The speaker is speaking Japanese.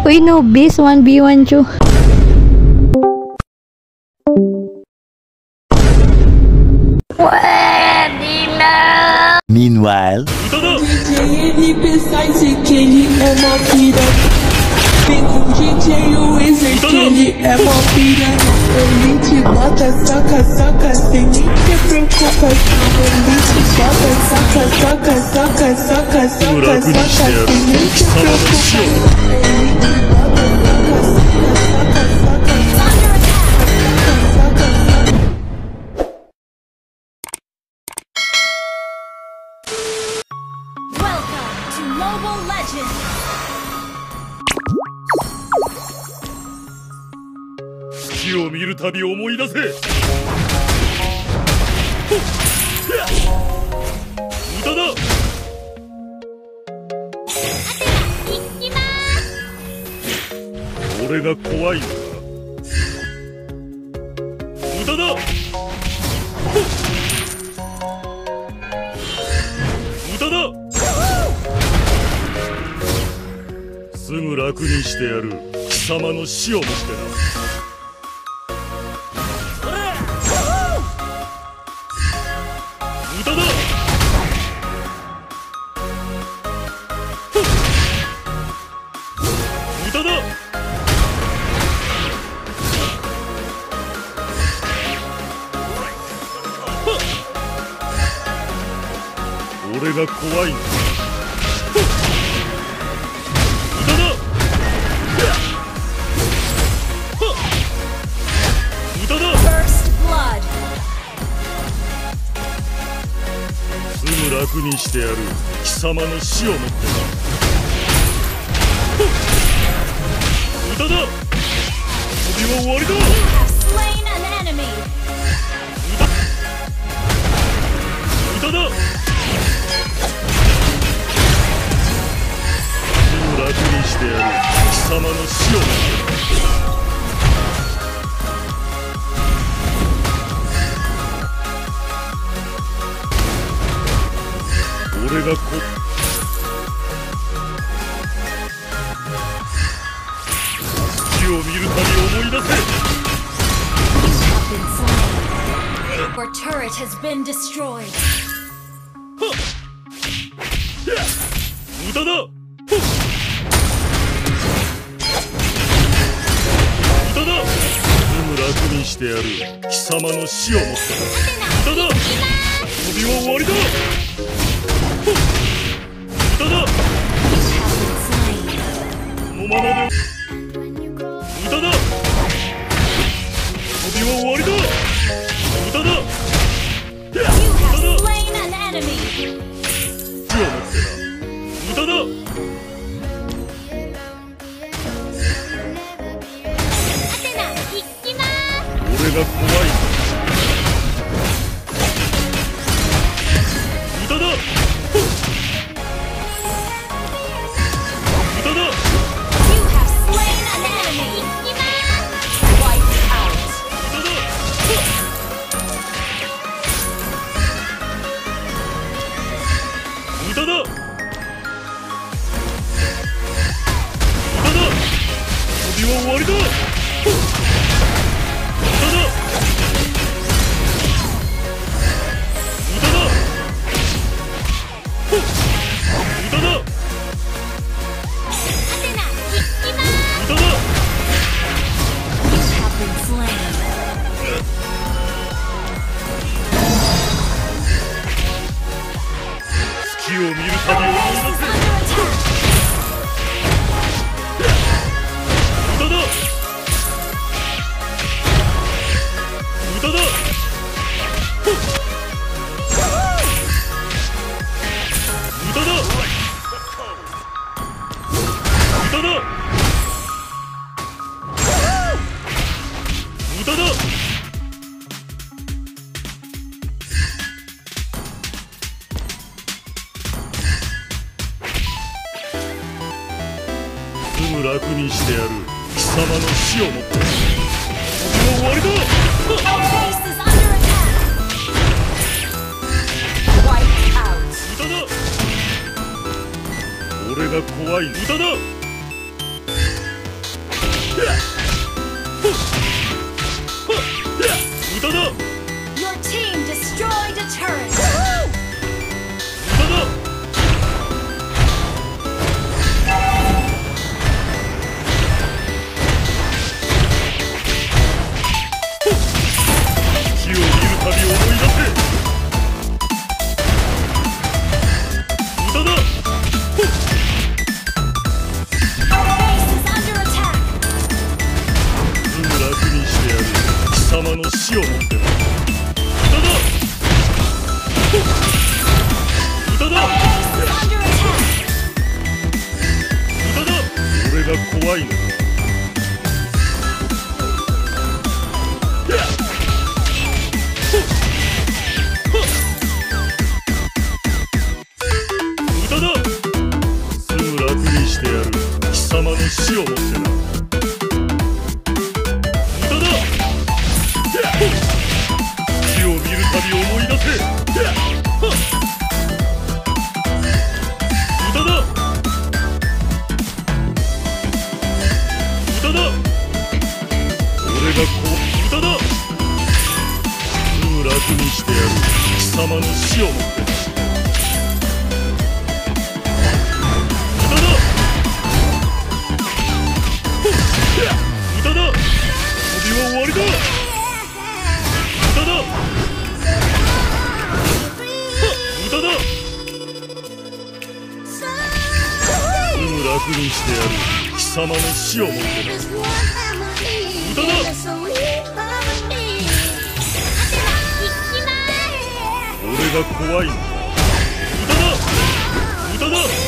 Uy, no, base 1v1 Chu. Meanwhile, Ele pensasse que ele é mó piranha. Vem com o DJ o Wizard que ele é mó piranha. Ele te bota, saca, saca, sem nem ter preocupação. Ele te bota, saca, saca, saca, saca, saca, saca, sem nem ter preocupação. Ele te bota, saca, saca, saca, saca. Welcome to Mobile Legends! 月を見るたび思い出せ。無駄だ。俺が怖いのか。無駄だ。無駄だ。すぐ楽にしてやる。貴様の死をもってな。無駄だ。無駄だ。俺が怖いのか。無駄だ。無駄だ。 First blood! すぐ楽にしてやる。貴様の死をもってな。無駄だ。旅は終わりだ。 You have slain an enemy! 無駄だ。すぐ楽にしてやる。貴様の死をもってな。俺が月を見るたび思い出せ。 Been slain. Your turret has been destroyed. 無駄だ。無駄だ。すぐ楽にしてやる。貴様の死をもってな。無駄だ。旅は終わりだ。無駄だ。 このままで無駄だ。旅は終わりだ。無駄だ。 You have slain an enemy! 死をもってな。無駄だ。 俺が怖い。無駄だ。無駄だ。 You have slain an enemy! Wiped out! 無駄だ。無駄だ。無駄だ。旅は終わりだ。無駄だ。無駄だ。無駄だ。無駄だ。 Have been slain. 月を見るたび思い出せ。 無駄だ。無駄だ。無駄だ。無駄だ。無駄だ。すぐ楽にしてやる。貴様の死をもって旅は終わりだ。 Our base is under attack! Wiped out! 無駄だ。俺が怖い。無駄だ。 様の死をもってな。無駄だ。無駄だ。 Under attack. 無駄だ。俺が怖いのか。無駄だ。すぐ楽にしてやる。貴様の死をもってな。無駄だ。死を見るたび思い出せ。無駄だ。無駄だ。俺が無駄だ。すぐ楽にしてやる。貴様の死をもってな。無駄だ。無駄だ。旅は終わりだ。無駄だ。無駄だ。すぐ楽にしてやる。貴様の死をもってな。無駄だ。俺が怖いのか。無駄だ。無駄だ。